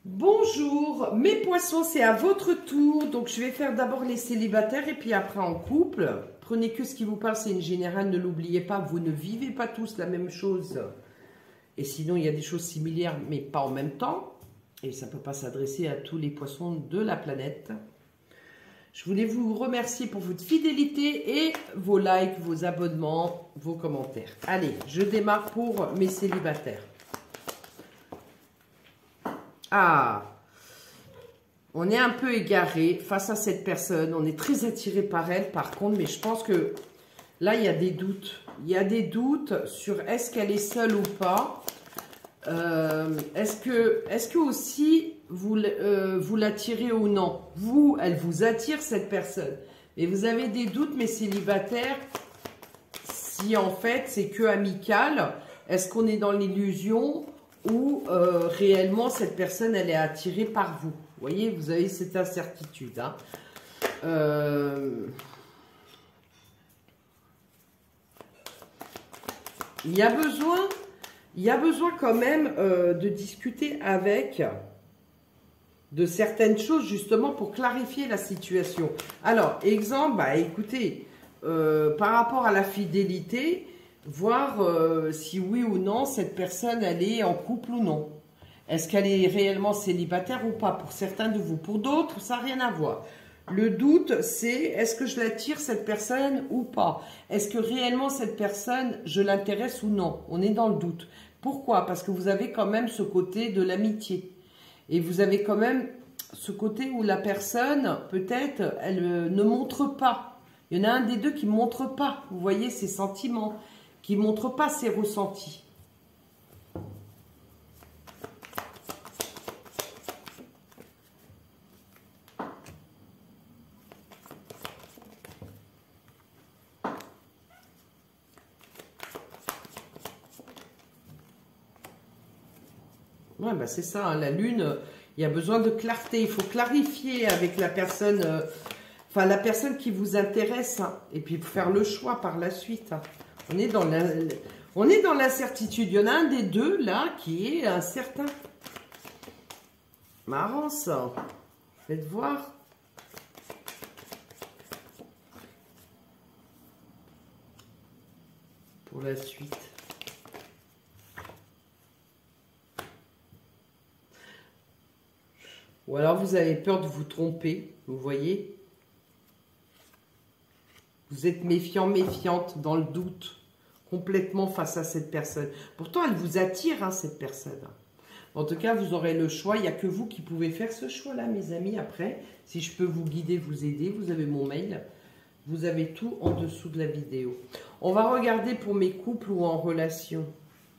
Bonjour, mes poissons, c'est à votre tour. Donc, je vais faire d'abord les célibataires et puis après en couple. Prenez que ce qui vous parle, c'est une générale. Ne l'oubliez pas, vous ne vivez pas tous la même chose. Et sinon, il y a des choses similaires, mais pas en même temps. Et ça ne peut pas s'adresser à tous les poissons de la planète. Je voulais vous remercier pour votre fidélité et vos likes, vos abonnements, vos commentaires. Allez, je démarre pour mes célibataires. Ah, on est un peu égaré face à cette personne. On est très attiré par elle, par contre, mais je pense que là, il y a des doutes. Il y a des doutes sur est-ce qu'elle est seule ou pas. Est-ce que aussi vous l'attirez ou non? Vous, elle vous attire cette personne. Mais vous avez des doutes, mes célibataires, si en fait c'est que amical. Est-ce qu'on est dans l'illusion ou réellement cette personne elle est attirée par vous? Vous voyez, vous avez cette incertitude. Hein. Il y a besoin quand même de discuter avec de certaines choses justement pour clarifier la situation. Alors, exemple, bah, écoutez, par rapport à la fidélité, voir si oui ou non cette personne elle est en couple ou non. Est-ce qu'elle est réellement célibataire ou pas pour certains de vous? Pour d'autres, ça n'a rien à voir. Le doute, c'est est-ce que je l'attire cette personne ou pas? Est-ce que réellement cette personne, je l'intéresse ou non? On est dans le doute. Pourquoi? Parce que vous avez quand même ce côté de l'amitié. Et vous avez quand même ce côté où la personne, peut-être, elle ne montre pas. Il y en a un des deux qui ne montre pas, vous voyez, ses sentiments, qui ne montre pas ses ressentis. Ouais, bah c'est ça, hein, la lune, il y a besoin de clarté. Il faut clarifier avec la personne, enfin la personne qui vous intéresse, hein, et puis faire le choix par la suite. Hein. On est dans l'incertitude. Il y en a un des deux là qui est incertain. Marrant ça. Faites voir. Pour la suite. Ou alors vous avez peur de vous tromper, vous voyez. Vous êtes méfiant, méfiante, dans le doute, complètement face à cette personne. Pourtant, elle vous attire, hein, cette personne. En tout cas, vous aurez le choix. Il n'y a que vous qui pouvez faire ce choix-là, mes amis. Après, si je peux vous guider, vous aider, vous avez mon mail. Vous avez tout en dessous de la vidéo. On va regarder pour mes couples ou en relation.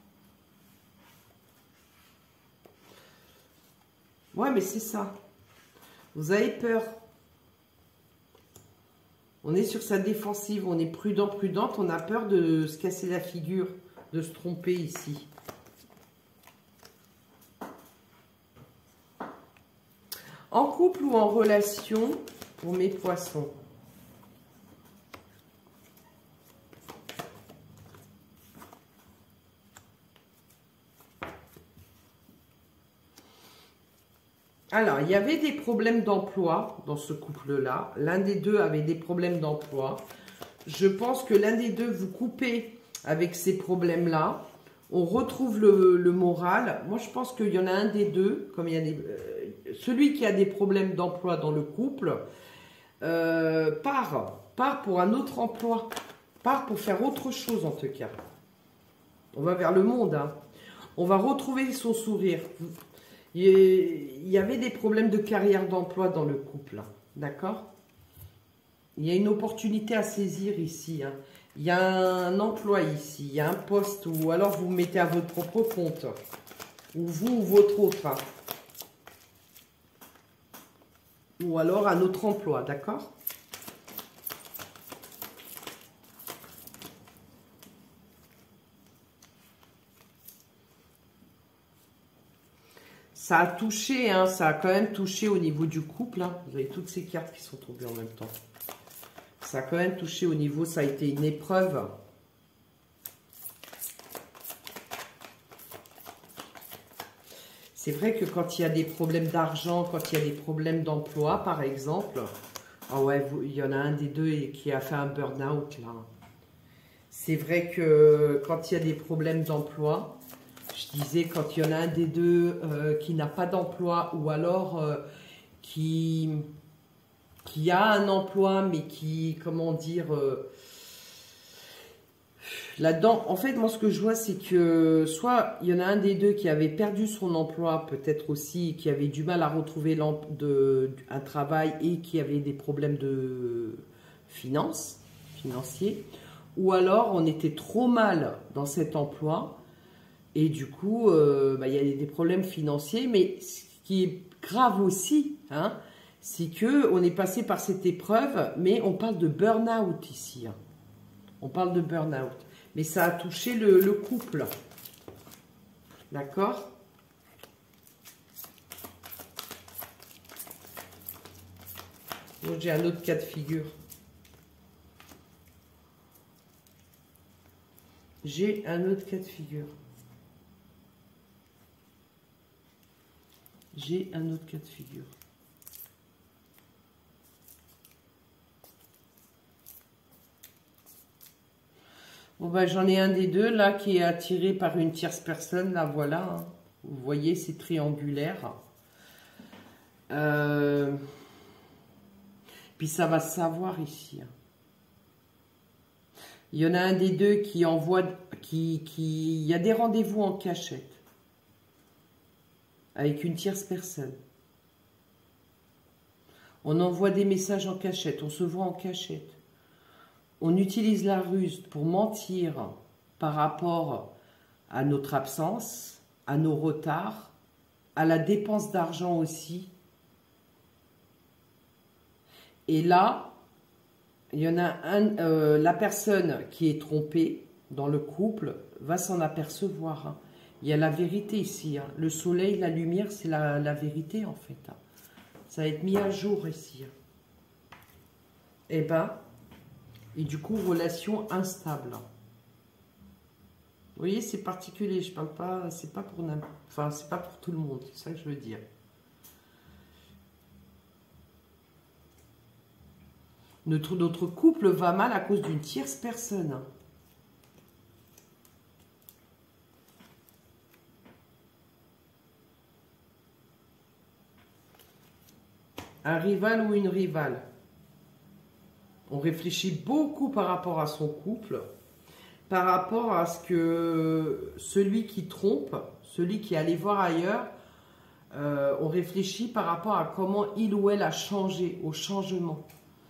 Ouais, mais c'est ça. Vous avez peur. On est sur sa défensive. On est prudent, prudente. On a peur de se casser la figure, de se tromper ici. En couple ou en relation, pour mes poissons. Alors, il y avait des problèmes d'emploi dans ce couple-là. L'un des deux avait des problèmes d'emploi. Je pense que l'un des deux vous coupez avec ces problèmes-là. On retrouve le moral. Moi, je pense qu'il y en a un des deux, comme il y a celui qui a des problèmes d'emploi dans le couple, part pour un autre emploi, part pour faire autre chose en tout cas. On va vers le monde. Hein. On va retrouver son sourire. Il y avait des problèmes de carrière d'emploi dans le couple, d'accord? Il y a une opportunité à saisir ici. Hein. Il y a un emploi ici, il y a un poste, ou alors vous vous mettez à votre propre compte, ou vous ou votre autre. Hein. Ou alors un autre emploi, d'accord? Ça a touché, hein, ça a quand même touché au niveau du couple. Hein. Vous avez toutes ces cartes qui sont tombées en même temps. Ça a quand même touché au niveau, ça a été une épreuve. C'est vrai que quand il y a des problèmes d'argent, quand il y a des problèmes d'emploi, par exemple, ah ouais, il y en a un des deux qui a fait un burn-out là. C'est vrai que quand il y a des problèmes d'emploi, je disais quand il y en a un des deux qui n'a pas d'emploi ou alors qui a un emploi mais qui, comment dire, là-dedans, en fait, moi, ce que je vois, c'est que soit il y en a un des deux qui avait perdu son emploi, peut-être aussi, qui avait du mal à retrouver un travail et qui avait des problèmes de financiers, ou alors on était trop mal dans cet emploi et du coup, il y a des problèmes financiers, mais ce qui est grave aussi, hein, c'est qu'on est passé par cette épreuve, mais on parle de burn-out ici. Hein. On parle de burn-out. Mais ça a touché le couple. D'accord? J'ai un autre cas de figure. J'ai un autre cas de figure. J'ai un autre cas de figure. Bon, ben, j'en ai un des deux, là, qui est attiré par une tierce personne, là, voilà. Hein. Vous voyez, c'est triangulaire. Puis ça va se savoir ici. Hein. Il y en a un des deux qui envoie, il y a des rendez-vous en cachette. Avec une tierce personne. On envoie des messages en cachette, on se voit en cachette. On utilise la ruse pour mentir par rapport à notre absence, à nos retards, à la dépense d'argent aussi. Et là, il y en a la personne qui est trompée dans le couple va s'en apercevoir. Hein. Il y a la vérité ici. Hein. Le soleil, la lumière, c'est la vérité en fait. Hein. Ça va être mis à jour ici. Hein. Eh ben, et du coup, relation instable. Vous voyez, c'est particulier. Je parle pas, c'est pas pour enfin, c'est pas pour tout le monde. C'est ça que je veux dire. Notre couple va mal à cause d'une tierce personne. Hein. Un rival ou une rivale. On réfléchit beaucoup par rapport à son couple, par rapport à ce que celui qui trompe, celui qui allait voir ailleurs, on réfléchit par rapport à comment il ou elle a changé, au changement.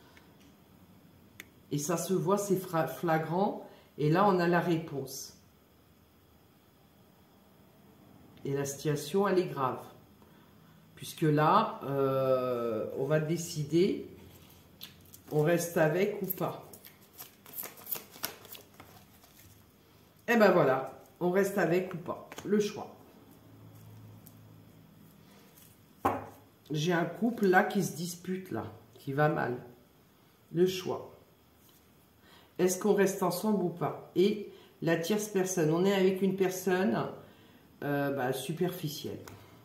Et ça se voit, c'est flagrant, et là on a la réponse. Et la situation, elle est grave. Puisque là, on va décider, on reste avec ou pas. Et ben voilà, on reste avec ou pas, le choix. J'ai un couple là qui se dispute là, qui va mal. Le choix. Est-ce qu'on reste ensemble ou pas? Et la tierce personne, on est avec une personne superficielle.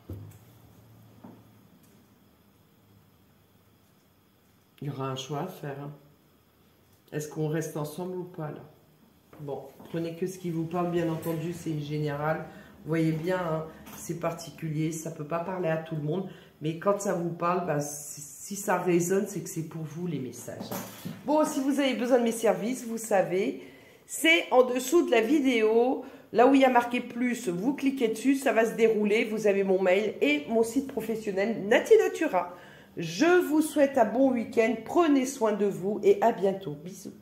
Il y aura un choix à faire. Hein. Est-ce qu'on reste ensemble ou pas là? Bon, prenez que ce qui vous parle, bien entendu, c'est général. Vous voyez bien, hein, c'est particulier, ça ne peut pas parler à tout le monde. Mais quand ça vous parle, si ça résonne, c'est que c'est pour vous les messages. Bon, si vous avez besoin de mes services, vous savez, c'est en dessous de la vidéo. Là où il y a marqué plus, vous cliquez dessus, ça va se dérouler. Vous avez mon mail et mon site professionnel Nati Natura. Je vous souhaite un bon week-end, prenez soin de vous et à bientôt. Bisous.